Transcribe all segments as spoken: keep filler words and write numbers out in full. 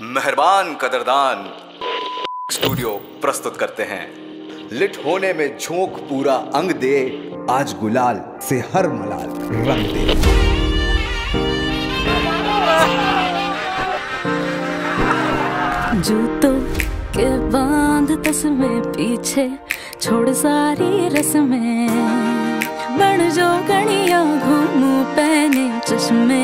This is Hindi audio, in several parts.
मेहरबान कदरदान स्टूडियो प्रस्तुत करते हैं। लिट होने में झोंक पूरा अंग दे, आज गुलाल से हर मलाल रंग दे। जूतों के बांध तस्में पीछे छोड़ सारी रस्में, बन जो गणिया घूमू पहने चश्मे।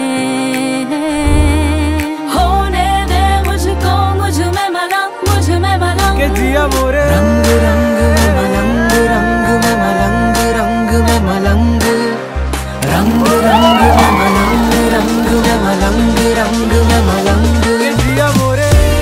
होने दे मुझको मुझ में मलंग, मुझ में मलंग के जिया मोरे। रंग रंग में मलंग, रंग में मलंग, रंग में मलंग, रंग रंग में मलंग, रंग में मलंग, रंग में मलंग के जिया मोरे।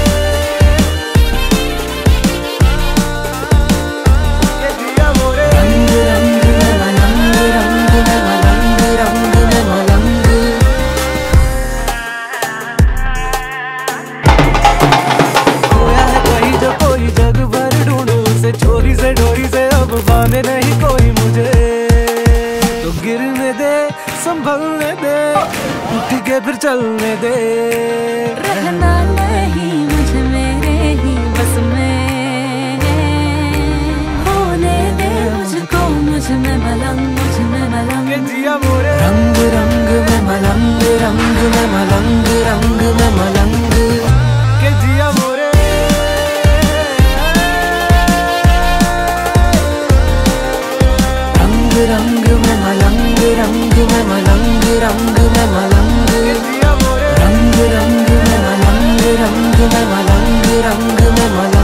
बांधे नहीं कोई मुझे तो गिरने दे, संभलने दे, उठ के फिर चलने दे। रहना नहीं मुझे मेरे ही बस में, होने दे मुझको मुझ में मलंग, मुझ में मलंग के जिया मोरे। रंग रंग में मलंग, रंग में मलंग, रंग में मलंग के जिया मोरे। रंग में मलंग, रंग में मलंग, रंग में मलंग, रंग रंग में मलंग, रंग में मलंग, रंग में मलंग।